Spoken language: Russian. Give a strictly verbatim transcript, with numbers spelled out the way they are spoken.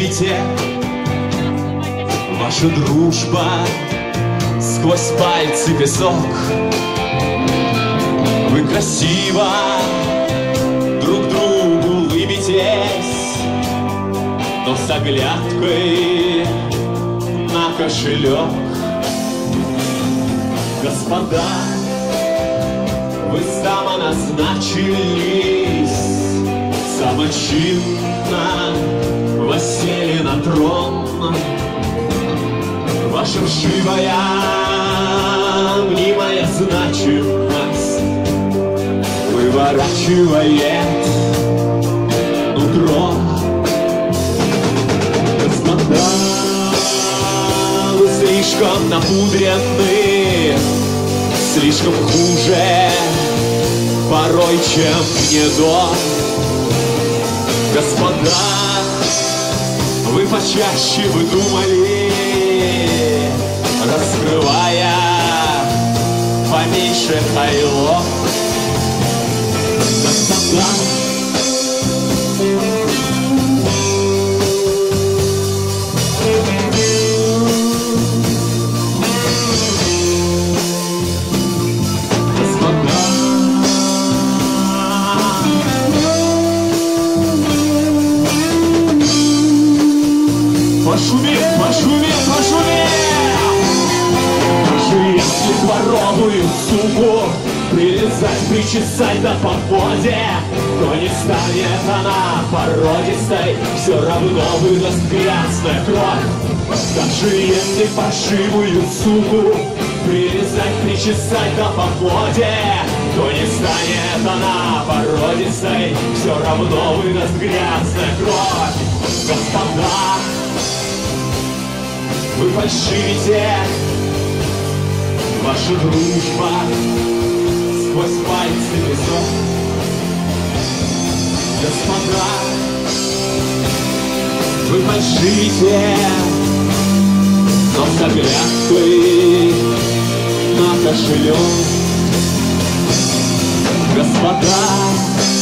поймите, ваша дружба сквозь пальцы песок. Вы красиво друг другу улыбитесь, но с оглядкой на кошелек. Господа, вы самоназначились, самочинно воссели на трон. Ваша вшивая мнимая значимость выворачивает нутро. Господа, вы слишком напудрены, слишком хуже порой, чем мне до. Господа, вы почаще бы думали, раскрывая поменьше хайло. Господа, пошумел, пошумел, пошумел! Даже если дворовую суку прилезать, причесать до поводе, то не станет она породистой, все равно выдаст грязная кровь. Даже если паршивую суку прилезать, причесать до поводе, то не станет она породистой, все равно выдаст грязная кровь. Господа, вы фальшивите, ваша дружба сквозь пальцы песок. Господа, вы фальшивите, но с оглядкой на кошелек. Господа,